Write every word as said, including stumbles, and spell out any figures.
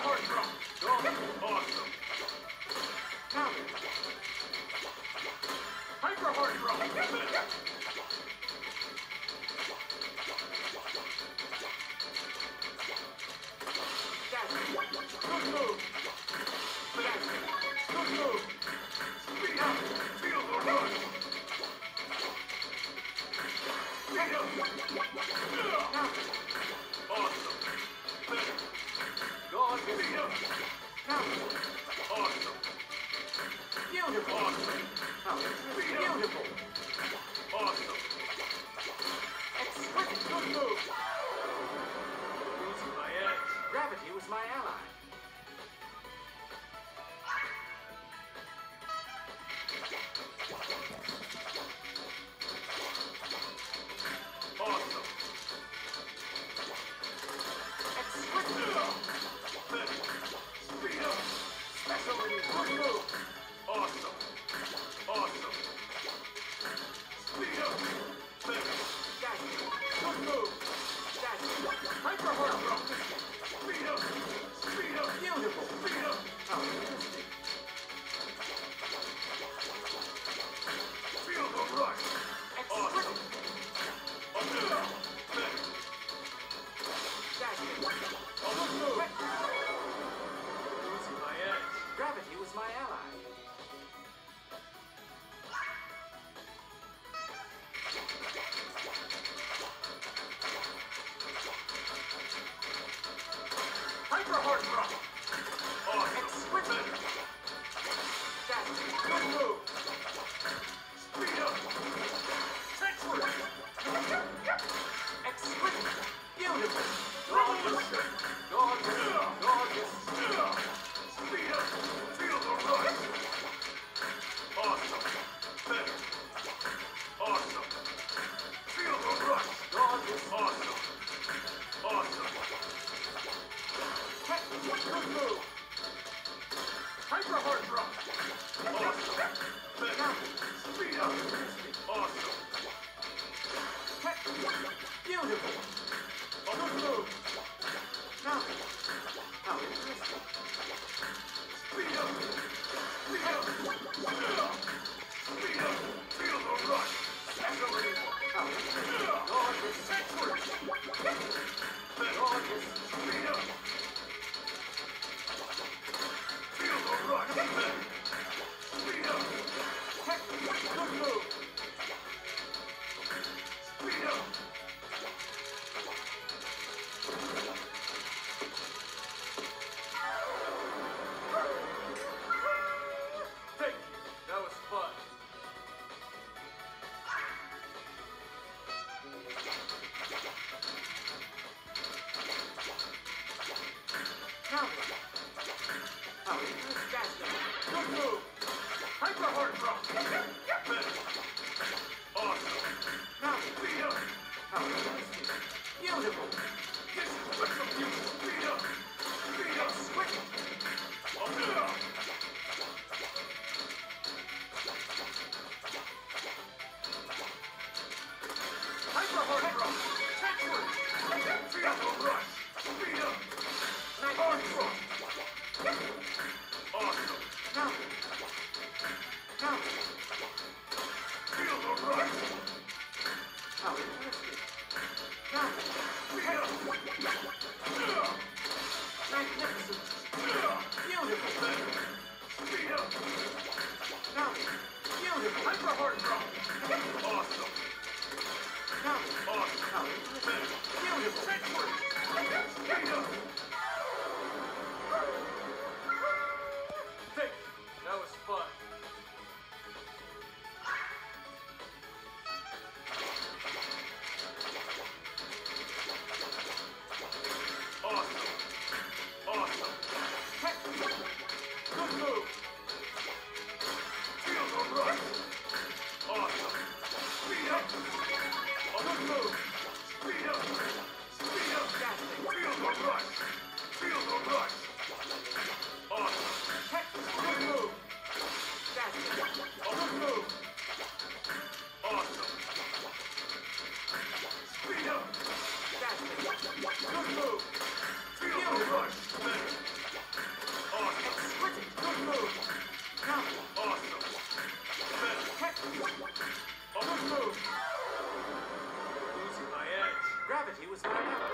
hard drop. Awesome. Counter. Hyper hard drop. Good move. Good move. Speed up. Feel the rush. Speed up. Awesome. Go on, speed up. Awesome. Beautiful. Awesome. Beautiful. Awesome. Exquisite. Good move. Losing my edge. Gravity was my ally. Awesome. Exquisite. Speed up. Special move. Good move. Awesome. Awesome. Speed up. Dash. Good move. Dash. Hyper hard drop. Speed up. Speed up. Beautiful. Speed up. How interesting. Feel the rush. Awesome. Dash. Good move. Losing my edge. Gravity was my ally. Hyper hard drop. Awesome. Exquisite. Dash. Good move. Speed up. Tetris. Exquisite. Beautiful. Gorgeous. Gorgeous. Gorgeous. Speed up. Feel the rush. Awesome. Better. Awesome. Feel the rush. Gorgeous. Awesome. Awesome. Good move. Hyper hard drop. Awesome. Better. Speed up. Awesome. Beautiful. Good move. Now. How interesting. Speed up. Speed up. Speed up. Feel the rush. Special move. How interesting. Gorgeous. Tetris. Gorgeous. Speed up. Feel the rush. Speed up. Good move. Speed up. Thank you. That was fun. Counter. How interesting. Good move. Hyper hard drop. Better. Awesome. Now speed up. How interesting. Beautiful. This is retribution. Speed up. Speed up. Switch. Up and up. Hyper hard drop. Tetris. Feel the rush. Speed up. Hard drop. Awesome. Now. Now. Feel the rush. How interesting. Now. Speed up. Magnificent. Beautiful. Speed up. Now. Beautiful. Hyper hard drop. Awesome. Now. Awesome. How interesting. Beautiful. Tetris. Speed up. Thank you. That was fun. Awesome. Awesome. Good move. Feel the rush. Awesome. Speed up. Good move. Speed up. Speed up. Feel the rush. Gravity was not enough.